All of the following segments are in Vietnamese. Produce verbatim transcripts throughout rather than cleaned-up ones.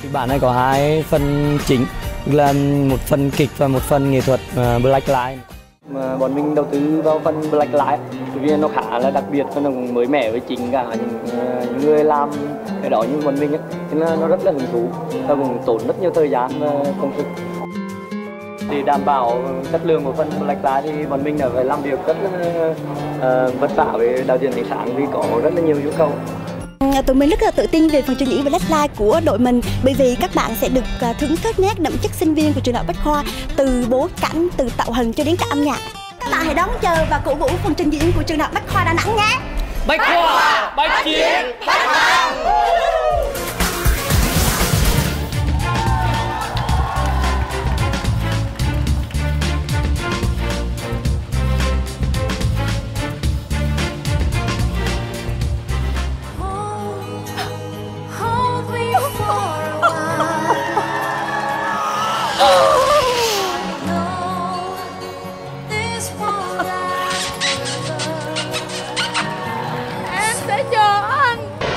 Kịch bản này có hai phần chính, là một phần kịch và một phần nghệ thuật uh, Black Light. Mà bọn mình đầu tư vào phần Black Light vì nó khá là đặc biệt và nó cũng mới mẻ với chính cả những, uh, những người làm cái đó như bọn mình ấy. Nên là nó rất là hứng thú và cũng tốn rất nhiều thời gian và công sức. Để đảm bảo chất lượng của phần Black Light thì bọn mình đã phải làm việc rất là uh, vất vả với đạo diễn ánh sáng vì có rất là nhiều yêu cầu. Tụi mình rất là tự tin về phần trình diễn Black Light của đội mình, bởi vì các bạn sẽ được thưởng thức nét đậm chất sinh viên của trường đại học Bách Khoa, từ bối cảnh, từ tạo hình cho đến cả âm nhạc. Các bạn hãy đón chờ và cổ vũ phần trình diễn của trường đại học Bách Khoa Đà Nẵng nhé. Bách Khoa, Bách Chiến, Bách Thắng. Em sẽ chờ anh.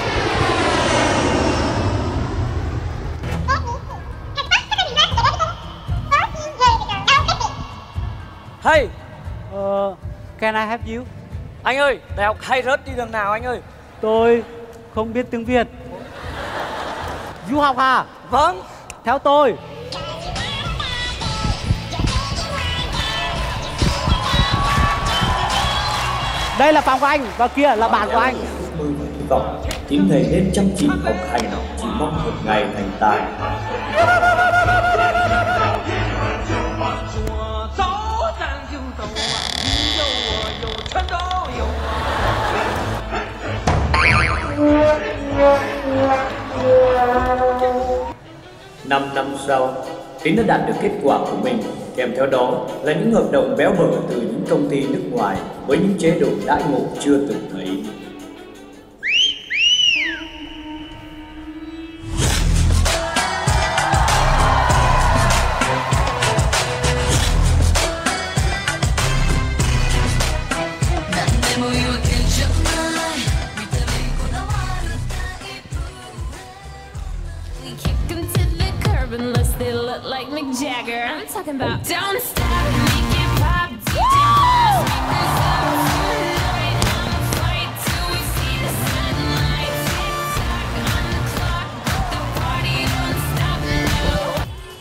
Hey, Uh, can I help you? anh ơi, đại học hay rớt đi đường nào anh ơi? Tôi không biết tiếng Việt. Du học à? Vâng. Theo tôi. Đây là phòng của anh và kia là bàn của anh. Tôi hy vọng những thầy nên chăm chỉ học hành, chỉ mong một ngày thành tài. Năm năm sau, Tín đã đạt được kết quả của mình, kèm theo đó là những hợp đồng béo bở từ những công ty nước ngoài với những chế độ đãi ngộ chưa từng thấy. Unless they look like Mick Jagger. I'm talking about don't stop, make it pop, D J. Speakers up tonight. I'ma fight till we see the sunlight. Tick tock on the clock, but the party don't stop now.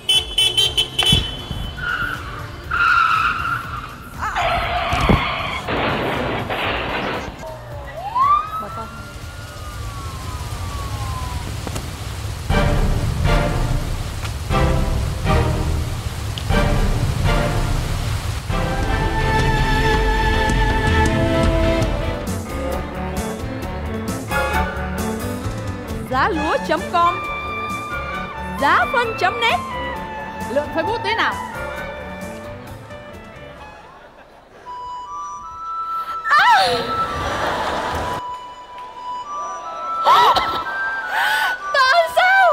Giá lúa chấm com, giá phân chấm net, lượng Facebook thế nào? À! Tại sao?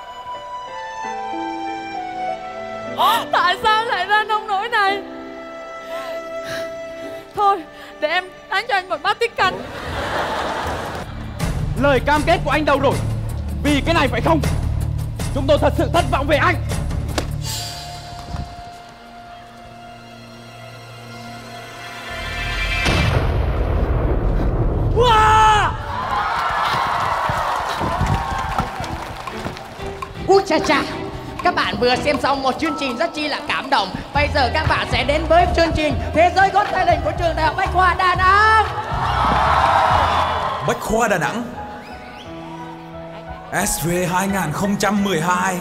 Tại sao lại ra nông nỗi này? Thôi, để em đánh cho anh một bát tiết canh. Lời cam kết của anh đâu rồi? Vì cái này phải không? Chúng tôi thật sự thất vọng về anh. Wow! Ui cha cha, các bạn vừa xem xong một chương trình rất chi là cảm động. Bây giờ các bạn sẽ đến với chương trình Thế giới Got Talent của trường Đại học Bách Khoa Đà Nẵng. Bách Khoa Đà Nẵng ét vê hai không một hai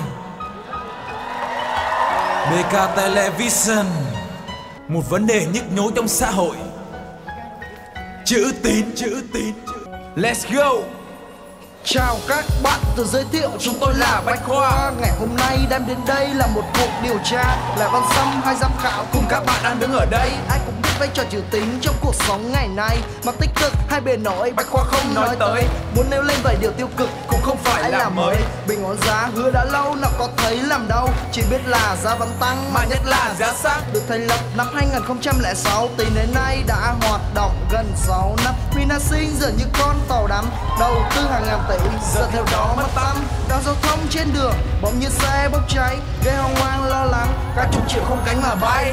bê ca Television. Một vấn đề nhức nhối trong xã hội. Chữ tín, chữ tín. Let's go. Chào các bạn, tự giới thiệu chúng tôi là Bách Khoa. Ngày hôm nay đem đến đây là một cuộc điều tra. Là Văn Sâm hay giám khảo cùng các bạn đang đứng ở đây. Ai cũng biết vai trò trừ tính trong cuộc sống ngày nay. Mặt tích cực hay bề nổi Bách Khoa không nói tới. Muốn nêu lên vài điều tiêu cực cũng không không phải là mới. Bình ổn giá hứa đã lâu nào có thấy làm đâu, chỉ biết là giá vẫn tăng mà nhất là giá xăng. Được thành lập năm hai nghìn không trăm lẻ sáu, tính đến nay đã hoạt động gần sáu năm. Vinasin giờ như con tàu đắm, đầu tư hàng ngàn tỷ giờ theo đó mất tâm. Đang giao thông trên đường bỗng nhiên xe bốc cháy, gây hoang mang lo lắng, cả chục triệu không cánh mà bay.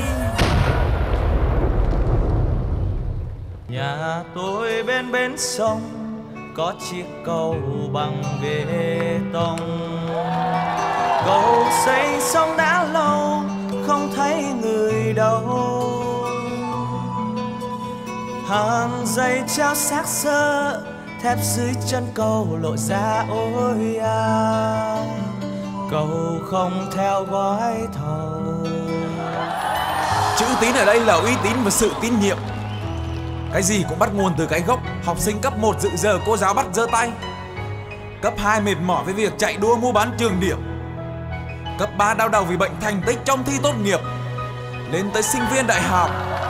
Nhà tôi bên bến sông có chiếc cầu bằng bê tông. Cầu xây xong đã lâu không thấy người đâu. Hàng dây treo xác xơ, thép dưới chân cầu lộ ra ôi à. Cầu không theo gói thầu. Chữ tín ở đây là uy tín và sự tín nhiệm. Cái gì cũng bắt nguồn từ cái gốc. Học sinh cấp một dự giờ cô giáo bắt giơ tay. Cấp hai mệt mỏi với việc chạy đua mua bán trường điểm. Cấp ba đau đầu vì bệnh thành tích trong thi tốt nghiệp. Lên tới sinh viên đại học,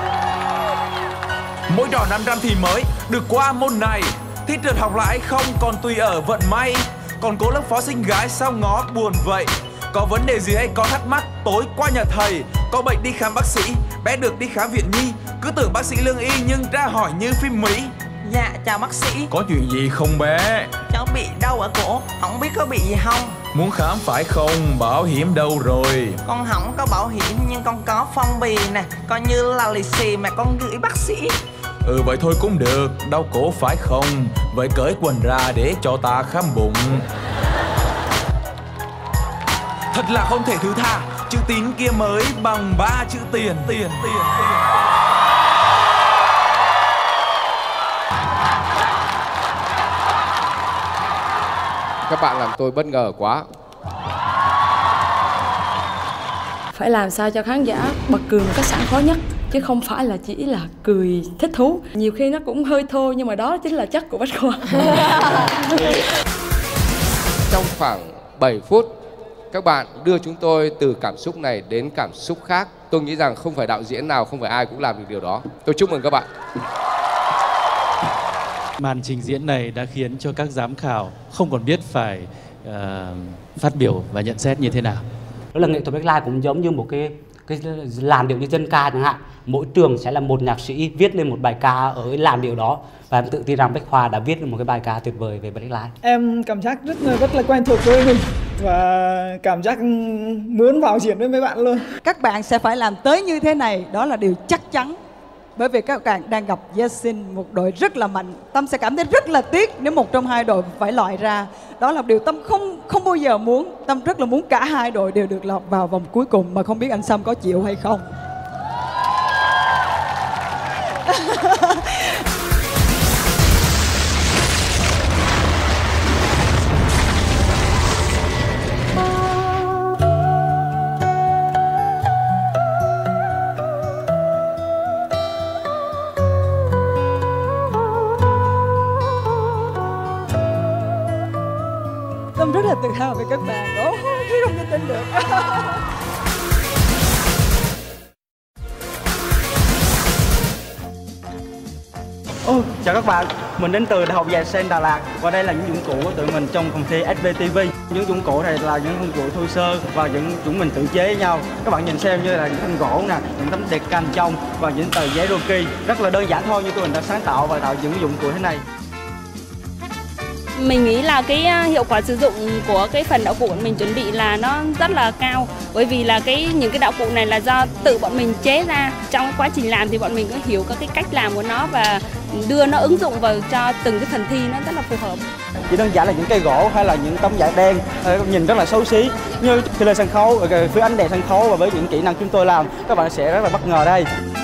mỗi trò năm trăm thì mới được qua môn này. Thi trượt học lại không còn tùy ở vận may. Còn cố lớp phó sinh gái sao ngó buồn vậy. Có vấn đề gì hay có thắc mắc tối qua nhà thầy. Có bệnh đi khám bác sĩ, bé được đi khám viện nhi. Cứ tưởng bác sĩ lương y nhưng ra hỏi như phim Mỹ. Dạ chào bác sĩ. Có chuyện gì không bé? Cháu bị đau ở cổ, không biết có bị gì không. Muốn khám phải không? Bảo hiểm đâu rồi? Con không có bảo hiểm nhưng con có phong bì nè, coi như là lì xì mà con gửi bác sĩ. Ừ vậy thôi cũng được, đau cổ phải không? Vậy cởi quần ra để cho ta khám bụng. Thật là không thể thứ tha, chữ tín kia mới bằng ba chữ tiền. Tiền, tiền, tiền. Các bạn làm tôi bất ngờ quá. Phải làm sao cho khán giả bật cười một cách sảng khoái nhất, chứ không phải là chỉ là cười thích thú. Nhiều khi nó cũng hơi thô nhưng mà đó chính là chất của Bách Khoa. Trong khoảng bảy phút, các bạn đưa chúng tôi từ cảm xúc này đến cảm xúc khác. Tôi nghĩ rằng không phải đạo diễn nào, không phải ai cũng làm được điều đó. Tôi chúc mừng các bạn. Màn trình diễn này đã khiến cho các giám khảo không còn biết phải uh, phát biểu và nhận xét như thế nào. Đó là nghệ thuật Bách Lai cũng giống như một cái cái làn điệu như dân ca chẳng hạn. Mỗi trường sẽ là một nhạc sĩ viết lên một bài ca ở cái làn điệu đó. Và em tự tin rằng Bách Khoa đã viết được một cái bài ca tuyệt vời về Bách Lai. Em cảm giác rất là rất là quen thuộc với mình và cảm giác muốn vào diễn với mấy bạn luôn. Các bạn sẽ phải làm tới như thế này, đó là điều chắc chắn. Bởi vì các bạn đang gặp Yasin, một đội rất là mạnh. Tâm sẽ cảm thấy rất là tiếc nếu một trong hai đội phải loại ra. Đó là điều Tâm không không bao giờ muốn. Tâm rất là muốn cả hai đội đều được lọt vào vòng cuối cùng, mà không biết anh Sâm có chịu hay không. Tâm rất là tự hào về các bạn. Ồ, không thể tin được. Ô, chào các bạn, mình đến từ Đại học Già Sen Đà Lạt và đây là những dụng cụ của tụi mình trong phòng thi ét vê tê vê. Những dụng cụ này là những dụng cụ thô sơ và những chúng mình tự chế với nhau. Các bạn nhìn xem như là những thanh gỗ nè, những tấm đèn canh trong và những tờ giấy Rocky. Rất là đơn giản thôi nhưng tụi mình đã sáng tạo và tạo những dụng cụ thế này. Mình nghĩ là cái hiệu quả sử dụng của cái phần đạo cụ bọn mình chuẩn bị là nó rất là cao, bởi vì là cái những cái đạo cụ này là do tự bọn mình chế ra. Trong quá trình làm thì bọn mình có hiểu các cái cách làm của nó và đưa nó ứng dụng vào cho từng cái phần thi nó rất là phù hợp. Chỉ đơn giản là những cây gỗ hay là những tấm vải đen nhìn rất là xấu xí, như khi lên sân khấu, phía ánh đèn sân khấu và với những kỹ năng chúng tôi làm, các bạn sẽ rất là bất ngờ đây.